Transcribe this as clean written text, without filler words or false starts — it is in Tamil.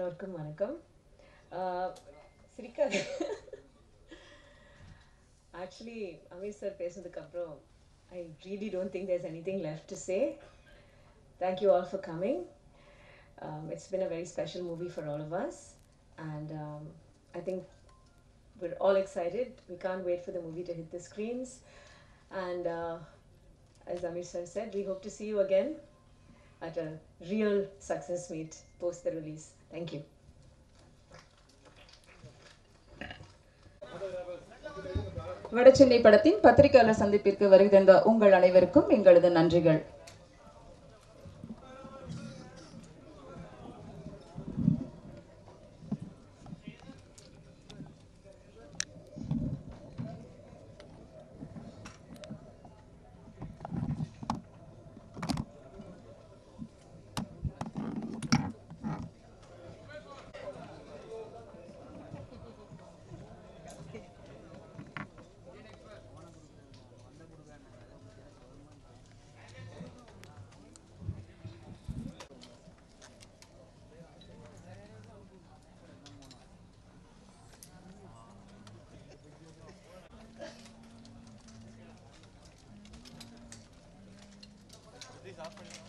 எல்லோருக்கும் வணக்கம். சிரிக்காது. Actually, Amir sir பேசுனதுக்கு அப்புறம் I really don't think there's anything left to say. Thank you all for coming. It's been a very special movie for all of us, and I think we're all excited. We can't wait for the movie to hit the screens. And as Amir sir said, we hope to see you again at a real success meet post the release. Thank you. Vadachennai படத்தின் பத்திரிகையாளர் சந்திப்பிற்கு வருகை தந்த உங்கள் அனைவருக்கும் எங்களது நன்றிகள். Please off.